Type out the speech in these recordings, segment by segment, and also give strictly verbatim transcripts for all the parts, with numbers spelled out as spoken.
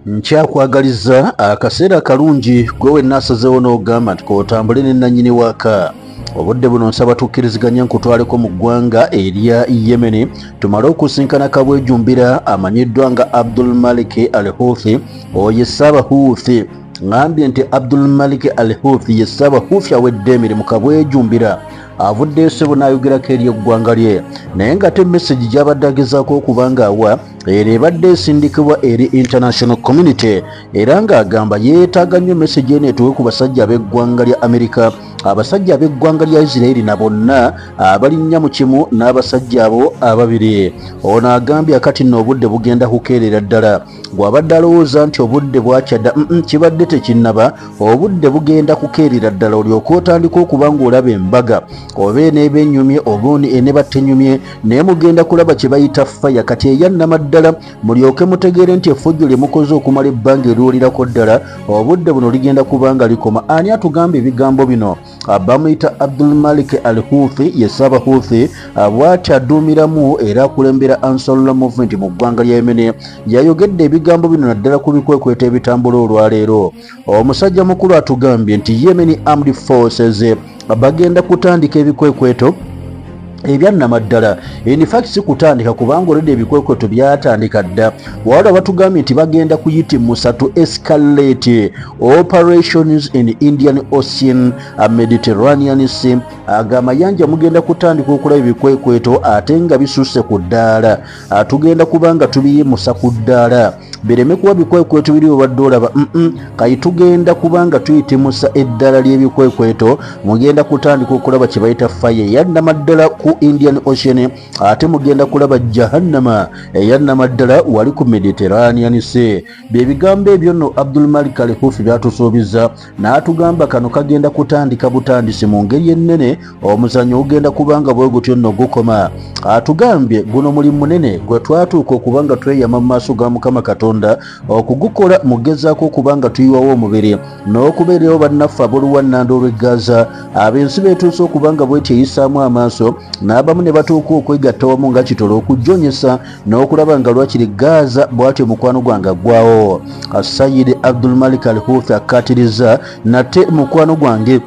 Nkyakwagaliza akaseera kalungi gwe wenna asazeewo n'ogamba nti kootambule ne nannyini waka. Obudde buno nsaba tukkiriziganya nkutwaleko mu ggwanga erya Yemen tumale okusinkana kabwejumbira amanyiddwa nga Abdul Malik al Houthi oyo Ssaaba Houthi. Ngambye nti Abdul Malik al Houthi ye Ssaaba Houthi awedde emirimu kabwejumbira avudde ssebo n'ayogerako eri eggwanga lye naye ng'ate message gy'abadde agezaako okuba ng'awa era ebadde esindikibwa eri international community era ng'agamba yeetaaga nnyo message eno etuwe ku basajja ab'eggwanga lya Amerika, abasajja ab'eggwanga lya Isirairi na bonna abalinnya mu kimu n'abasajja abo ababiri. Ono agambye akati nno obudde bugenda kukeerera ddala. Bw'abadde alowooza nti obudde bwakyadda mm kibadde tekinnaba, obudde bugenda kukeerera ddala olyoke otandika okuba ng'olaba embaga oba eneeba ennyumye obuuni eneeba tenyumye naye mugenda kulaba kye bayita faya kati eyannama ddala mulyoke mutegeere nti effujjo lye mukoze okumala ebbanga eriwulirako ddala obudde buno ligenda kuba nga likoma. Ani atugamba ebigambo bino? Bamuyita Abdul Malik al Houthi ye Ssaaba Houthi bw'ati adduumiramu era akulembera Ansarullah Movement mu ggwanga lya Yemen. Yayogedde ebigambo bino naddala ku bikwekweto ebitambula olwaleero. Omusajja mukulu atugambye nti Yemen Armed Forces bagenda kutandika ebikwekweto ebyannama ddala. In fact si kutandika kubanga olwedde ebikwekweto byatandika dda. Wawula batugambye nti bagenda kuyitimusa to escalate operations in Indian Ocean, Mediterranean Sea. Amayanja mugenda kutandika okulaba ebikwekweto ate nga bisusse ku ddaala. Tugenda kubanga tubiyimusa ku ddaala bireme kuba bikwekweto biri obadde olaba mm kati tugenda kubanga tuyitimusa eddaala ly'ebikwekweto. Mugenda kutandika okulaba kye bayita fire eyannama ddala ku Indian Ocean ate mugenda kulaba jahannama eyannama ddala wali ku Mediterranean Sea. Bye bigambo ebyo nno Abdul Malik al Houthi byatusuubiza n'atugamba kano kagenda kutandika butandisi mu ngeri ennene omuzannyo ogenda kubanga bwe gutyo nno gukoma. Atugambye guno mulimu munene gwe twatuuka okubanga tweyama mu maaso ga Mukama Katonda okugukola mugezaako okubanga tuyiwawo omubiri n'okubeerawo bannaffe ab'oluwannanda olw'e Gaza ab'ensi beetuuse okubanga bwetyeyisaamu amaaso n'abamu ne batuuka okwegatta wamu nga kitolo okujjonyesa n'okulaba nga lwakiri Gaza bw'atyo mukwano gwange gwawo. Sayyid Abdul Malik al Houthi akkatiriza nate mukwano gwange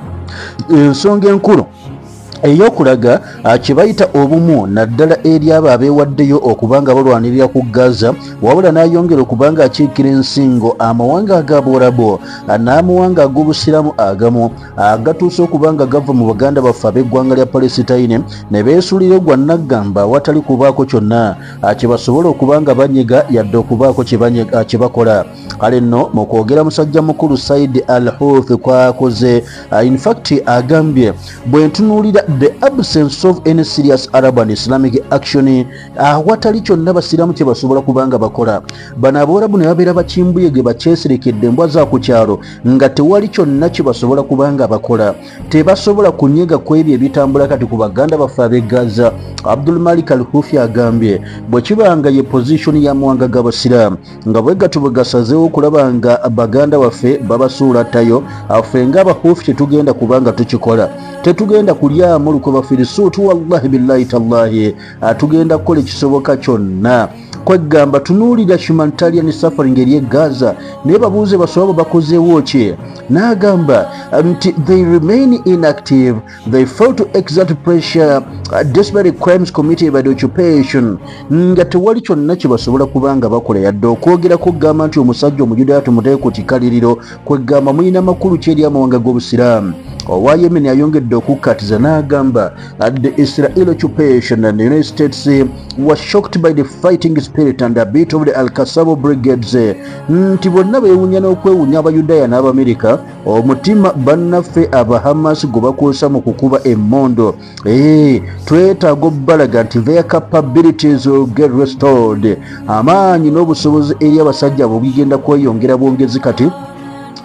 ensonga enkulu ey'okulaga kye bayita obumu naddala eri abo abeewaddeyo okubanga balwanirira ku Gaza, wabula n'ayongera okubanga akiikira ensingo amawanga ag'Abarabu n'amawanga ag'Obusiraamu agamu agatuuse okubanga gava mu baganda baffe ab'eggwanga lya Palestine ne beesuulira gwa naggamba awatali kubaako kyonna kye basobola okubanga banyiga yadde okubaako kye bakola. Kale nno mu kwogera musajja mukulu Said al Houthi kwakoze in fact agambye bwe ntunuulira the absence of any serious Arab and Islamic action awatali kyonna basiraamu kye basobola kubanga bakola. Bano Abarabu ne babeera bakimbuyege bakyeserekedde embwa za ku kyalo nga tewali kyonna kye basobola kubanga bakola. Tebasobola kunyega ku ebyo ebitambula kati ku baganda baffe ab'e Gaza. Abdul Malik al Houthi agambye bwe kibanga ye position ya mawanga g'abasiraamu nga bwe gatu bwe gasazeewo okulaba nga baganda baffe babasuula ttayo affe ng'aba Houthi tetugenda kubanga tukikola. Tetugenda kulyamu luko bafirisuutu wallahi billahi tallahi tugenda kukola ekisoboka kyonna kwegamba tunuulira humanitarian suffering eri e Gaza naye babuuze basobola bakozeewo ki. N'agamba nti they remain inactive, they fail to exert pressure uh, despite crimes committed by the occupation. Nga tewali kyonna kye basobola kubanga bakola yadde okwogerako okugamba nti omusajja omujudaya tumuteeke ku kikaliriro kwegamba mulina makulu ki eri amawanga g'Obusiraamu. Owa Yemen ayongedde okukkatiza n'agamba the Israel occupation and the United States was shocked by the fighting spirit and the beat of the Al-Qassam brigades. Nti bonna beewunya n'okwewunya Abayudaaya n'Abamerika omutima bannaffe aba Hamas gwe bakwesa mu kukuba emmondo. Eh, twetaaga obbalaga nti their capabilities will get restored. Amaanyi n'obusobozi eri abasajja abo bigenda kweyongera bwongezi kati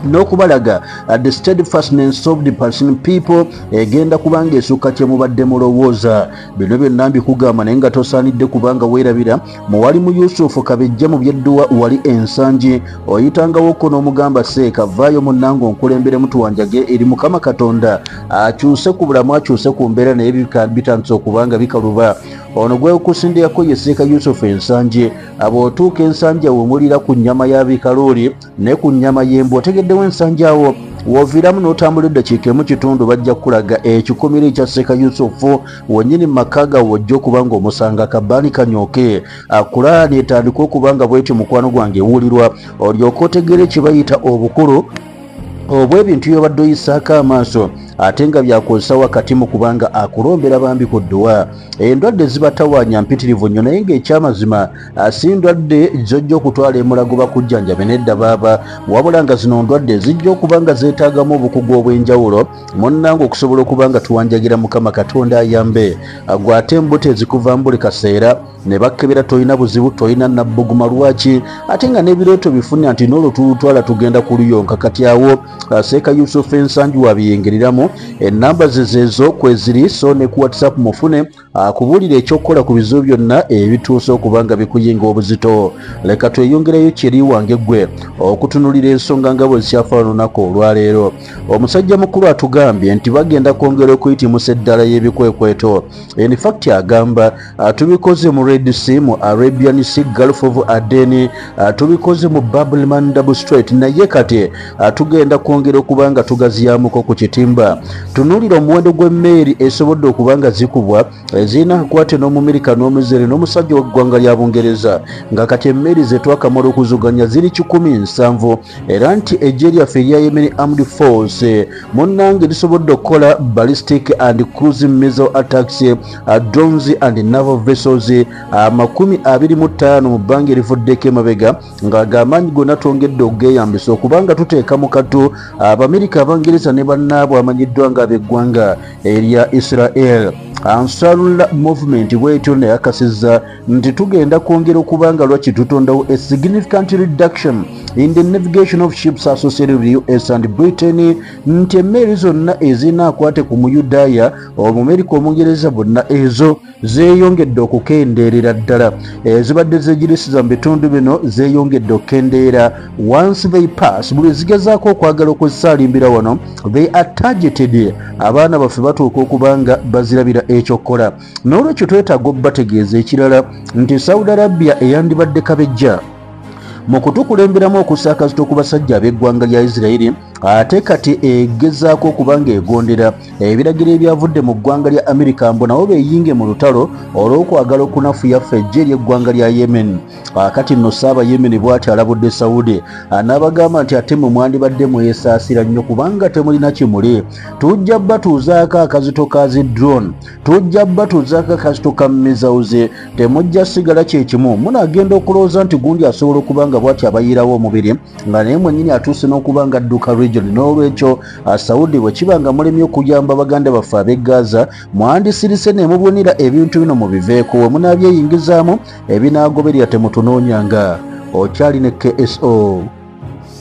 n'okubalaga the steadfastness of the Palestinian people egenda kubanga esukka kye mubadde mulowooza. Bino byonna mbikugamba naye nga tosaanidde kubanga weerabira muwalimu Yusufu Kabejja mu byedduwa wali ensangi oyitangawoko n'omugamba seeka vaayo munnange onkulembere mutuwanjage eri Mukama Katonda akyuse ku bulamu akyuse ku mbeera naye bitandise okubanga bikaluba. Ono gwe okusindiyako ye Seeka Yusufu ensangi abootuuka ensangi awumulira ku nnyama ya Kalule ne ku nnyama y'embwa otegeddewo ensangi awo woviramu n'otambula eddakiika emu kitundu bajja kulaga ekikomera ekya Seeka Yusufu wonnyini makaga wojja okubanga omusanga kabaani kanyooke Kulaani etandika okubanga bweti mukwano gwange ewulirwa olyoka otegere kye bayita obukulu obw'ebintu byobadde oyisaako amaaso ate nga byakozesa wakati mu kubanga akulombera bambi ku dduwa. Endwadde zibatawaanya mpitirivu nnyo naye ng'ekyamazima si ndwadde zojja okutwala emulago bakujjanjabe nedda baaba wabula nga zino ndwadde zijja okuba nga zeetaagamu obukugu obw'enjawulo munnange okusobola okuba nga tuwanjagira Mukama Katonda ayambe gwe ate embuto ezikuva buli kaseera ne bakkebera tolina buzibu tolina nabbuguma lwaki ate nga n'ebirooto bifunira nti n'olwo tulutwala tugenda kuluyonka kati awo Seeka Yusufu ensangi wabiyingiriramu enamba ze zezo kweziri so ne ku WhatsApp mufune akubuulira ekyokukola ku bizibu byonna ebituuse okubanga bikuyinga obuzito. Leka tweyongerayo kiri wange gwe okutunulira ensonga nga bwe zikyafa olunaku olwaleero. Omusajja mukulu atugambye nti bagenda kwongera okuyitimusa eddala y'Ebikwekweto. In fact agamba tubikoze mu Red Sea mu Arabian Sea Gulf of Aden tubikoze mu Bab el Mandab Strait naye kati tugenda kwongera okubanga tugaziyamuko ku kitimba. Tunulira omuwendo gw'emmeeri esobodde okubanga zikubwa ezirina akwate n'omumirika n'omuzere n'omusajja w'eggwanga lya Bungereza nga kati emmeeri ze twakamala okuzuganya ziri kikumi nsanvu era nti eggye lyaffe erya Yemen Armed Force munnange lisobodde okukola ballistic and cruising missile attacks uh, drones and naval vessels amakumi uh, abiri mu ttaano mu bbanga erivuddeko emabega nga gamaanyi gonna twongedde okugeyambisa okubanga tuteeka mu katu Abamerika Abangereza ne bannaabwe amanyiddwa nga ab'eggwanga erya Israel. Ansarullah movement bwetyo ne yakasizza nti tugenda kwongera okubanga lwaki tutondawo a significant reduction in the navigation of ships associated with U S and Britain nti emmeeri zonna ezinaakwate ku Muyudaaya Omumerika Omungereza bonna ezo zeeyongedde okukendeerera ddala ezibadde zegirisiza mu bitundu bino zeeyongedde okukendeera once they pass buli zigezaako okwagala okusaalimbira wano they are targeted abaana baffe batuuka okubanga bazirabira ekyokukola n'olwekyo twetaaga obbategeeza ekirala nti Saudi Arabia eyandibadde kabejja mu kutukulemberamu okusaakazita ku basajja ab'eggwanga lya Isirairi ate kati egezaako okubanga egondera ebiragiro ebyavudde mu ggwanga lya Amerika mbu nabo beeyinge mu lutalo olw'okwagala okunafuyafa eggye ery'eggwanga lya Yemen. Kati nno Saaba Yemen bw'ati alabudde Saudi n'abagamba nti ate mwe mwandibadde mwesaasira nnyo kubanga temulina kimuli. Tujja batuuzaako akazito ka zi drone, tujja batuuzaako akazito ka missiles, temujja sigala kye kimu munaagenda okulowooza nti gundi asobola okubanga bw'ati abayiirawo omubiri nga naye mwennyini atuuse n'okubanga adduka region. N'olwekyo Saudi bwe kibanga mulemye okuyamba baganda baffe ab'e Gaza mwandisirise ne mubonera ebintu bino mubiveeko we munaabyeyingizaamu ebinaagoberera temutunoonyanga. Okyali ne K S O.